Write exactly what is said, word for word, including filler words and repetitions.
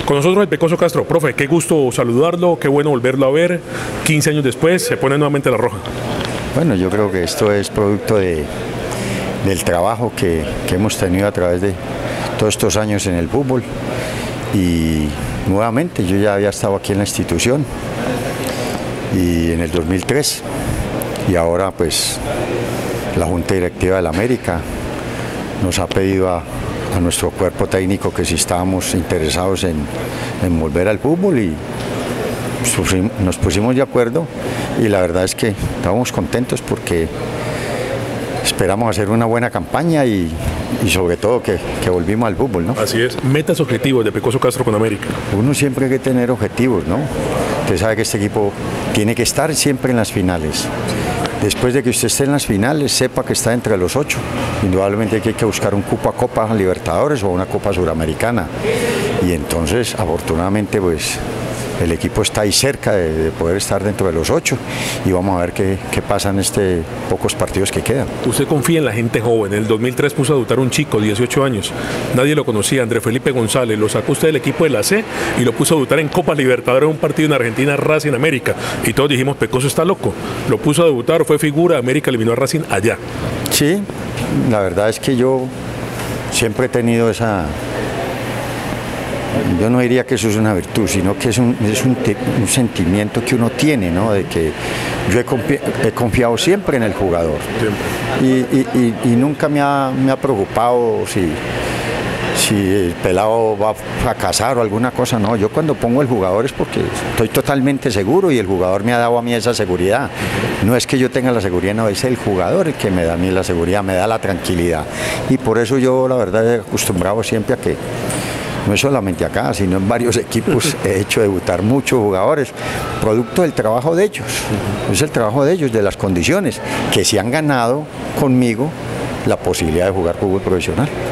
Con nosotros el Pecoso Castro. Profe, qué gusto saludarlo, qué bueno volverlo a ver. quince años después se pone nuevamente la roja. Bueno, yo creo que esto es producto de, del trabajo que, que hemos tenido a través de todos estos años en el fútbol. Y nuevamente, yo ya había estado aquí en la institución y en el dos mil tres. Y ahora pues la Junta Directiva de la América nos ha pedido a, a nuestro cuerpo técnico que si estábamos interesados en, en volver al fútbol, y nos pusimos de acuerdo, y la verdad es que estábamos contentos porque esperamos hacer una buena campaña y, y sobre todo que, que volvimos al fútbol, ¿no? Así es. Metas, objetivos de Pecoso Castro con América. Uno siempre hay que tener objetivos, ¿no? Usted sabe que este equipo tiene que estar siempre en las finales. Después de que usted esté en las finales, sepa que está entre los ocho. Indudablemente hay que buscar un cupo a Copa Libertadores o a una Copa Suramericana. Y entonces, afortunadamente, pues el equipo está ahí cerca de, de poder estar dentro de los ocho, y vamos a ver qué, qué pasa en estos pocos partidos que quedan. Usted confía en la gente joven. En el dos mil tres puso a debutar un chico, dieciocho años. Nadie lo conocía, Andrés Felipe González. Lo sacó usted del equipo de la C y lo puso a debutar en Copa Libertadores, un partido en Argentina, Racing América. Y todos dijimos, Pecoso está loco. Lo puso a debutar, fue figura, América eliminó a Racing allá. Sí, la verdad es que yo siempre he tenido esa... Yo no diría que eso es una virtud, sino que es un, es un, un sentimiento que uno tiene, ¿no? De que yo he, confi he confiado siempre en el jugador. Y, y, y, y nunca me ha, me ha preocupado si, si el pelado va a fracasar o alguna cosa. No, yo cuando pongo el jugador es porque estoy totalmente seguro y el jugador me ha dado a mí esa seguridad. No es que yo tenga la seguridad, no, es el jugador el que me da a mí la seguridad, me da la tranquilidad. Y por eso yo, la verdad, he acostumbrado siempre a que no es solamente acá, sino en varios equipos he hecho debutar muchos jugadores, producto del trabajo de ellos. Es el trabajo de ellos, de las condiciones, que se han ganado conmigo la posibilidad de jugar fútbol profesional.